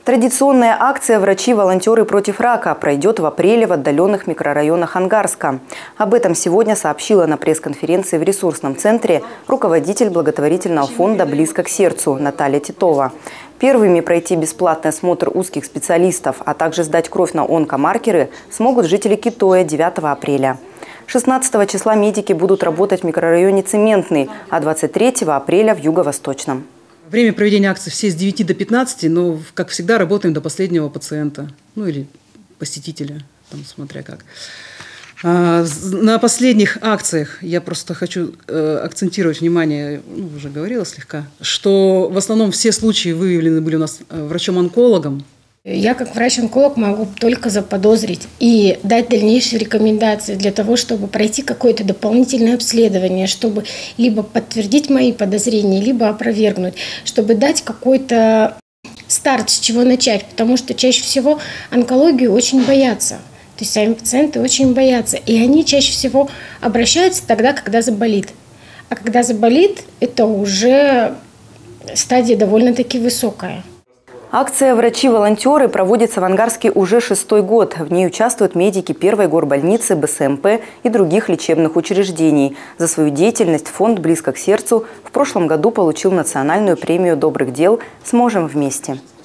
Традиционная акция «Врачи-волонтеры против рака» пройдет в апреле в отдаленных микрорайонах Ангарска. Об этом сегодня сообщила на пресс-конференции в ресурсном центре руководитель благотворительного фонда «Близко к сердцу» Наталья Титова. Первыми пройти бесплатный осмотр узких специалистов, а также сдать кровь на онкомаркеры смогут жители Китоя 9 апреля. 16 числа медики будут работать в микрорайоне Цементный, а 23 апреля в Юго-Восточном. Время проведения акции все с 9 до 15, но, как всегда, работаем до последнего пациента, ну или посетителя, там, смотря как. На последних акциях я просто хочу акцентировать внимание, уже говорила слегка, что в основном все случаи выявлены были у нас врачом-онкологом. Я как врач-онколог могу только заподозрить и дать дальнейшие рекомендации для того, чтобы пройти какое-то дополнительное обследование, чтобы либо подтвердить мои подозрения, либо опровергнуть, чтобы дать какой-то старт, с чего начать, потому что чаще всего онкологию очень боятся. То есть сами пациенты очень боятся, и они чаще всего обращаются тогда, когда заболит. А когда заболит, это уже стадия довольно-таки высокая. Акция «Врачи-волонтеры» проводится в Ангарске уже 6-й год. В ней участвуют медики первой горбольницы, БСМП и других лечебных учреждений. За свою деятельность фонд «Близко к сердцу» в прошлом году получил национальную премию добрых дел «Сможем вместе».